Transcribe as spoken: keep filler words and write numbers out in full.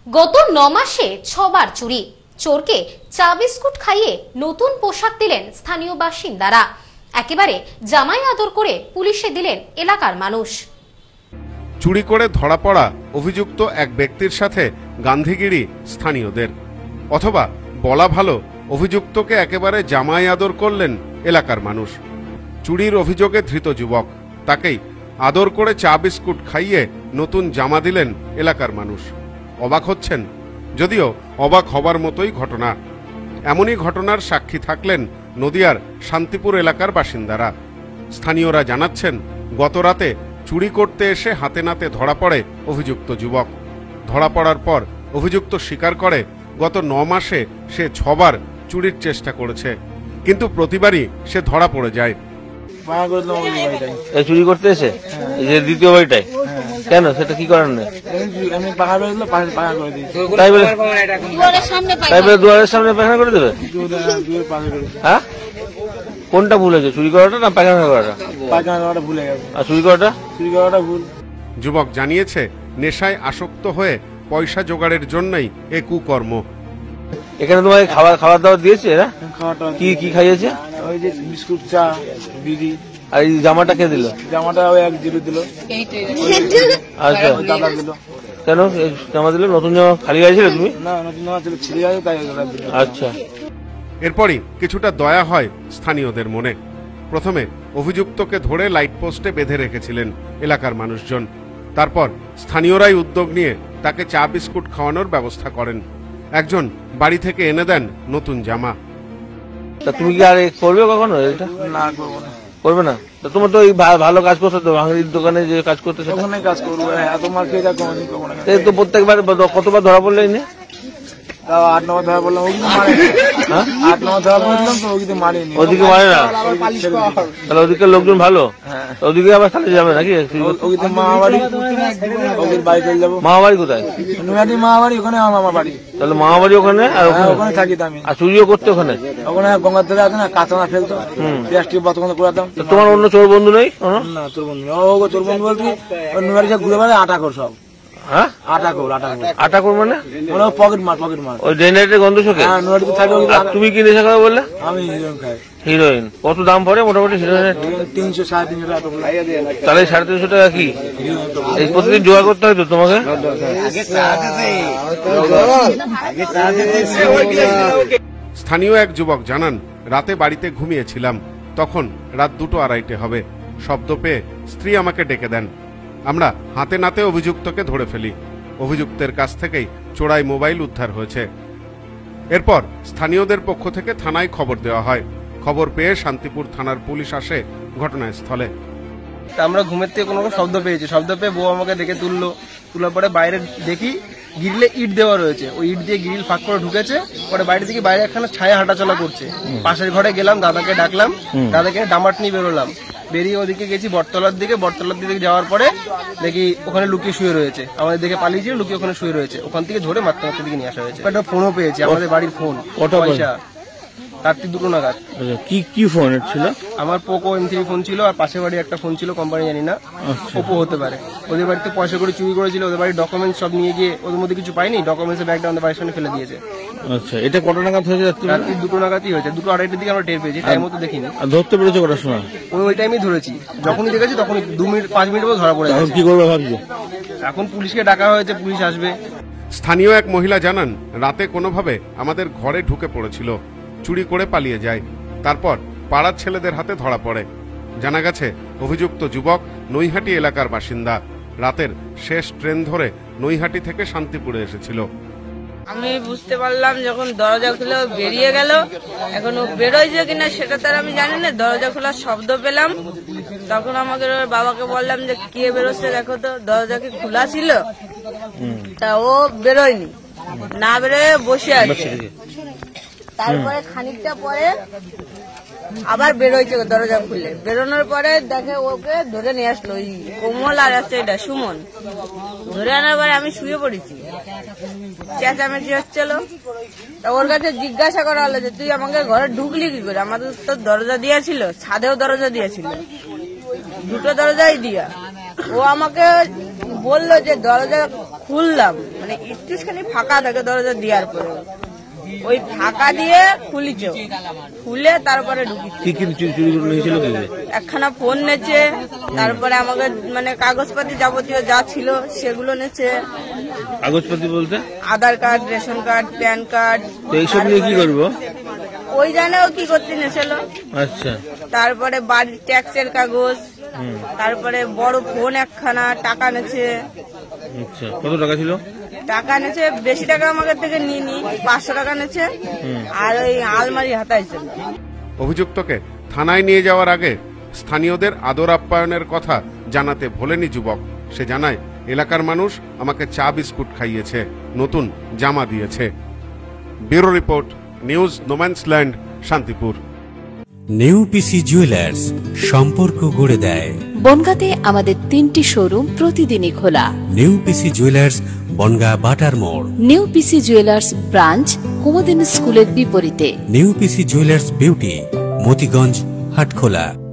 গত ন মাসে ছবার চুরি, চোরকে চা বিস্কুট খাইয়ে নতুন পোশাক দিলেন স্থানীয় বাসিন্দারা। একেবারে জামাই আদর করে পুলিশে দিলেন এলাকার মানুষ। চুরি করে ধরা পড়া অভিযুক্ত এক ব্যক্তির সাথে গান্ধীগিরি স্থানীয়দের, অথবা বলা ভালো অভিযুক্তকে একেবারে জামাই আদর করলেন এলাকার মানুষ। চুরির অভিযোগে ধৃত যুবক, তাকেই আদর করে চা বিস্কুট খাইয়ে নতুন জামা দিলেন এলাকার মানুষ। অবাক হচ্ছেন, যদিও অবাক হবার মতোই ঘটনা। এমনই ঘটনার সাক্ষী থাকলেন নদিয়ার শান্তিপুর এলাকার বাসিন্দারা। স্থানীয়রা জানাচ্ছেন, গত রাতে চুরি করতে এসে হাতে নাতে ধরা পড়ে অভিযুক্ত যুবক। ধরা পড়ার পর অভিযুক্ত স্বীকার করে গত ন মাসে সে ছবার চুরির চেষ্টা করেছে, কিন্তু প্রতিবারই সে ধরা পড়ে যায়। চুরি করতে এসে দ্বিতীয় বাড়িটাই কেন, সেটা কি করার নেই? তাই বলে তাই বলে দুয়ারের সামনে পায়খানা করে দেবে? হ্যাঁ, কোনটা ভুল হয়েছে, চুরি করাটা না পায়খানা করাটা? পায়খানা করাটা ভুলে গেছে। আর চুরি করাটা? চুরি করাটা ভুল। যুবক জানিয়েছে, নেশায় আসক্ত হয়ে পয়সা জোগাড়ের জন্যই এ কুকর্ম। এখানে তোমাকে খাবার খাবার দাবার দিয়েছে এরা? কি কি খাইয়েছে? ওই যে বিস্কুট, চা, বিড়ি। আর এই জামাটা কে দিল? জামাটা ওই এক জিরো দিল। আচ্ছা, দাদা দিল। কেন জামা দিল? নতুন জামা খালি গাইছিলে তুমি? না, নতুন জামা ছিল, ছিঁড়ে গেছে তাই দিল। আচ্ছা। এরপরই কিছুটা দয়া হয় স্থানীয়দের মনে। প্রথমে অভিযুক্তকে ধরে লাইট পোস্টে বেঁধে রেখেছিলেন এলাকার মানুষজন। তারপর স্থানীয়রাই উদ্যোগ নিয়ে তাকে চা বিস্কুট খাওয়ানোর ব্যবস্থা করেন। একজন বাড়ি থেকে এনে দেন নতুন জামা। তা তুমি কি আর করবে কখনো এটা? না, করবো না। করবে না? তোমার তো এই ভালো কাজ করতে তো, ভাঙড়ির দোকানে যে কাজ করতে, ওখানে কাজ করবো। এত মার খেয়ে যা কোনোদিন করবো না। তো প্রত্যেকবার কতবার ধরা পড়লেই না? তাও আট নম্বর ধরা পড়লাম, ওই মারে। আট নম্বর ধরা পড়লাম তো ওইদিকে মারেনি। ওদিকে মারে না? তাহলে ওদিকে লোকজন ভালো, ওদিকে আবার তাহলে যাবে নাকি? ওদিকে মামাবাড়ি, ওদের বাড়ি চলে যাবো। মামাবাড়ি কোথায়? নৈহাটি মামাবাড়ি, ওখানে আমার মামা বাড়ি। তাহলে মামাবাড়ি ওখানে, আর ওখানে থাকি তো আমি। আর চুরিও করতে ওখানে? ওখানে গঙ্গার ধারে আছে না, কাঁচা ফেলতো, প্লাস্টিক বতখানে করাতাম। তোমার অন্য চোর বন্ধু নেই? না, চোর বন্ধু ও চোর বন্ধু বলতে নৈহাটি ঘুরে বেড়ায় আটা কর সব। হ্যাঁ, আটা কর, আটা কর। আটা কর মানে? পকেট মার, পকেট মার। ওই ডেনারেটের গন্ধ শোকে? হ্যাঁ, নৈহাটিতে থাকে। তুমি কি নেশা খাবে বললে? আমি হিরোইন খাই। হিরোইন কত দাম পড়ে মোটামুটি হিরোইনের? তিনশো সাড়ে তিনশো টাকা। তাহলে সাড়ে তিনশো টাকা কি এই প্রতিদিন জোগাড় করতে হয় তো তোমাকে? স্থানীয় এক যুবক জানান, রাতে বাড়িতে ঘুমিয়েছিলাম, তখন রাত দুটো আড়াইটে হবে। শব্দ পেয়ে স্ত্রী আমাকে ডেকে দেন। আমরা হাতে নাতে অভিযুক্তকে ধরে ফেলি। অভিযুক্তের কাছ থেকেই চোরাই মোবাইল উদ্ধার হয়েছে। এরপর স্থানীয়দের পক্ষ থেকে থানায় খবর দেওয়া হয়। খবর পেয়ে শান্তিপুর থানার পুলিশ আসে ঘটনাস্থলে। আমরা ঘুমের থেকে কোনো শব্দ পেয়েছি, শব্দ পেয়ে বউ আমাকে ডেকে তুললো। তোলার পরে বাইরে দেখি গ্রিলে ইট দেওয়া রয়েছে, ওই ইট দিয়ে গ্রিল ফাঁক করে ঢুকেছে। পরে বাইরে থেকে বাইরে একখানা ছায়া হাঁটাচলা করছে। পাশের ঘরে গেলাম, দাদাকে ডাকলাম, দাদাকে ডামাট নিয়ে বেরোলাম। বেরিয়ে ওদিকে গেছি বটতলার দিকে। বটতলার দিকে যাওয়ার পরে দেখি ওখানে লুকিয়ে শুয়ে রয়েছে। আমাদের দেখে পালিয়েছিল, লুকিয়ে ওখানে শুয়ে রয়েছে। ওখান থেকে ধরে মাত্র মাত্র দিকে নিয়ে আসা হয়েছে। একটা ফোনও পেয়েছি, আমাদের বাড়ির ফোন। পয়সা রাত্রি দুটো নাগাদ। কি কি ফোন ছিল? আমার পোকো এম থ্রি ফোন ছিল, আর পাশের বাড়ি একটা ফোন ছিল, কোম্পানি জানি না, ওপো হতে পারে। ওদের বাড়িতে পয়সা করে চুরি করেছিল। ওদের বাড়ির ডকুমেন্টস সব নিয়ে গিয়ে ওদের মধ্যে কিছু পাইনি, ডকুমেন্টস ব্যাগটা আমাদের বাড়ির সামনে ফেলে দিয়েছে। আচ্ছা, এটা কত নাগাদ হয়েছে? রাত্রি দুটো নাগাদই হয়েছে। দুটো আড়াইটার দিকে আমরা টের পেয়েছি, টাইম মতো দেখিনি। ধরতে পেরেছো কটার সময়? ওই ওই টাইমই ধরেছি, যখনই দেখেছি তখনই দু মিনিট পাঁচ মিনিট পর ধরা পড়ে গেছে। কি করবে ভাবছো? এখন পুলিশকে ডাকা হয়েছে, পুলিশ আসবে। স্থানীয় এক মহিলা জানান, রাতে কোনোভাবে আমাদের ঘরে ঢুকে পড়েছিল, চুরি করে পালিয়ে যায়। তারপর পাড়ার ছেলেদের হাতে ধরা পড়ে। জানা গেছে অভিযুক্ত যুবক নৈহাটি এলাকার বাসিন্দা। রাতের শেষ ট্রেন ধরে নৈহাটি থেকে শান্তিপুরে এসেছিল। আমি বুঝতে পারলাম যখন দরজা খুলে বেরিয়ে গেল। এখন ও বেরোয়ছে কিনা সেটা তার আমি জানি না। দরজা খোলার শব্দ পেলাম, তখন আমাকে বাবাকে বললাম যে কে বেরোচ্ছে দেখো তো, দরজা কি খোলা ছিল? তা ও বেরোয়নি, না বেরোয় বসে আছে। তারপরে খানিকটা পরে আবার বেরোয়ছে দরজা খুলে। বেরোনোর পরে দেখে ওকে ধরে নিয়ে আসলো, ওই কোমল আর আছে এটা সুমন। ধরে আনার পরে আমি শুয়ে পড়েছি, চেঁচামেচি হচ্ছিল। তা ওর কাছে জিজ্ঞাসা করা হলো যে তুই আমাকে ঘরে ঢুকলি কি করে? আমাদের তো দরজা দিয়েছিল, ছাদেও দরজা দিয়েছিল, দুটো দরজাই দিয়া। ও আমাকে বললো যে দরজা খুললাম, মানে একটুখানি ফাঁকা থাকে দরজা দেওয়ার পরে, ওই ফাঁকা দিয়ে খুলিছ, খুলে তারপরে ঢুকি। কি কি চুরি করে নিয়েছিল? একখানা ফোন নেছে, তারপরে আমাকে মানে কাগজপাতি যাবতীয় যা ছিল সেগুলো নেছে। কাগজপাতি বলতে? Aadhaar card, ration card, PAN card. এইসব নিয়ে কি করবো? ওই জানেও কি করতে নেছিল। আচ্ছা। তারপরে বাড়ির ট্যাক্সের কাগজ, তারপরে বড় ফোন একখানা, টাকা নেছে। আচ্ছা, কত টাকা ছিল? টাকা নেছে বেশি টাকা আমাদের থেকে নিয়ে নি, পাঁচশো টাকা নেছে, আর ওই আলমারি হাতাইছে। অভিযুক্তকে থানায় নিয়ে যাওয়ার আগে স্থানীয়দের আদর আপ্যায়নের কথা জানাতে ভোলেনি যুবক। সে জানায়, এলাকার মানুষ আমাকে চা বিস্কুট খাইয়েছে, নতুন জামা দিয়েছে। Bureau report, news no man's land, Shantipur. Neupisi jewellers, সম্পর্ক গড়ে দেয়। বনগাঁতে আমাদের তিনটি শোরুম প্রতিদিনই খোলা। নেউপিসি জুয়েলার্স, বনগাঁ বাটার মোড়। নেউপিসি জুয়েলার্স ব্রাঞ্চ কুমুদিনী স্কুলের বিপরীতে। Neupisi jewellers beauty, Motiganj, Hatkhola.